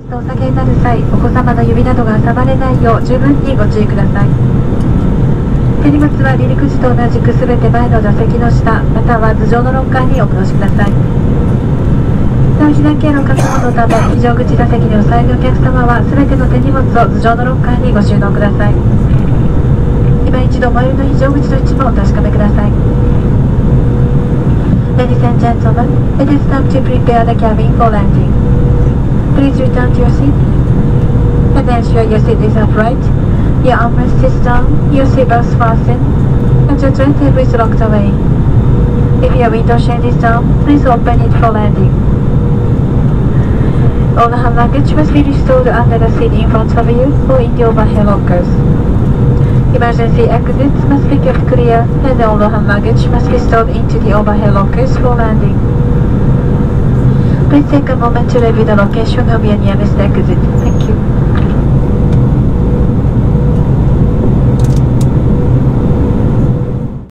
お下げになる際、お子様の指などが触れないよう十分にご注意ください。手荷物は離陸時と同じくすべて前の座席の下、または頭上のロッカーにお戻しください。なお避難経路確保のため、非常口座席にお座りのお客様はすべての手荷物を頭上のロッカーにご収納ください。今一度最寄りの非常口の位置もお確かめください。Ladies and gentlemen, it is time to prepare the cabin for landing. Please return to your seat and ensure your seat is upright, your armrest is down, your seatbelts fastened, and your tray table is locked away. If your window shade is down, please open it for landing. All the hand luggage must be restored under the seat in front of you or in the overhead lockers. Emergency exits must be kept clear, and all the hand luggage must be stored into the overhead lockers for landing. Please take a moment to review the location of your nearest exit. Thank you.